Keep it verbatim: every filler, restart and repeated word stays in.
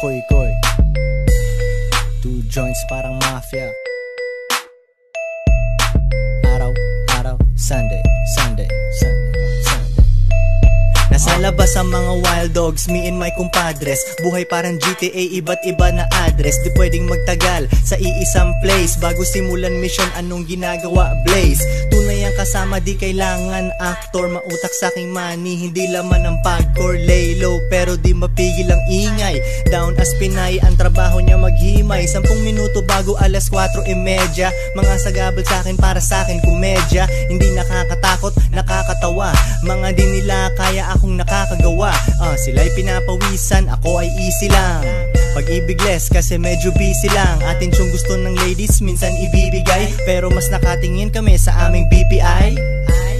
Koy koy, two joints parang mafia. Araw, araw, Sunday, Sunday, Sunday, Sunday. Nasa labas ang mga wild dogs, me and my compadres. Buhay parang G T A, iba't iba na address. Di pwedeng magtagal sa iisang place. Bago simulan mission, anong ginagawa Blaze? Tunay ang kasama, di kailangan actor. Mautak sa aking money, hindi laman ang pagcore. Lay low, pero di mapigil ang ingay. Down as Pinay, ang trabaho niya maghimay. Sampung minuto bago alas kwatro e medya. Mga sagabal sa akin, para sa akin komedya. Hindi nakakatakot, nakakatawa. Mga di nila kaya akong nakakagawa. uh, Sila'y pinapawisan, ako ay easy lang. Pag-ibig less kasi medyo busy lang. Atensyon gusto ng ladies minsan ibibigay, pero mas nakatingin kami sa aming B P I.